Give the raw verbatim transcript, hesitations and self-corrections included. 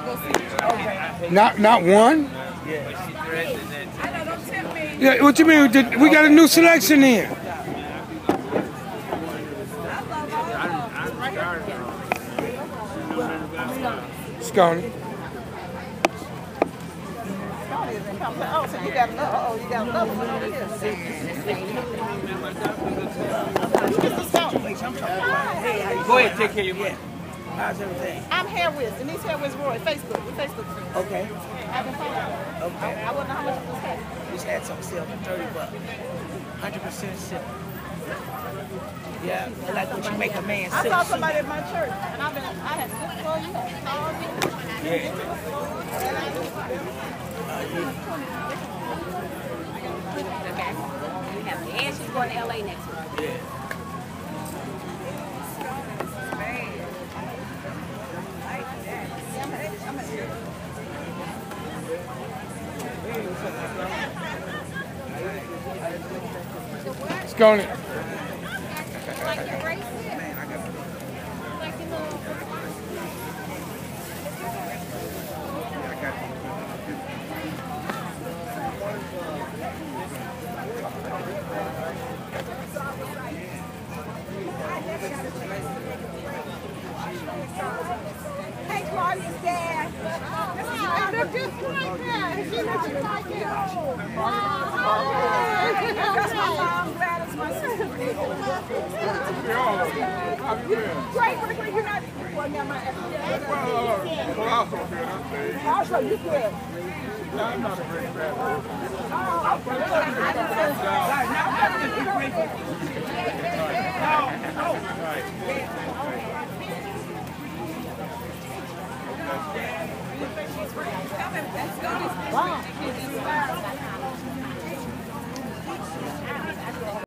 go see it. Okay. Not not one? Yeah. I know, don't tempt me. Yeah, what you mean? Did, we got a new selection here. Sconi. Oh, so you got another. Oh, you got another one. Go ahead, take care of your money. How's everything? I'm Hair Wiz, Denise Hair Wiz Roy, Facebook. We Facebook friends. Okay. I've been following. Okay. I, I wouldn't know how much this had. This had some sale for thirty bucks. one hundred percent silk. Yeah, I like when you make a man silk. I saw somebody at my church, and I've been, I had good for you. Yeah. And she's going to L A next week. Yeah. Sconi. Like your bracelet? Like your little... Hey, Claudia's dad. I look just like that. She looks just like you. That's my mom, Gladys, my sister. Great, great, great. You're not. Well, now my also, you good. I'm not a great fan. Wow.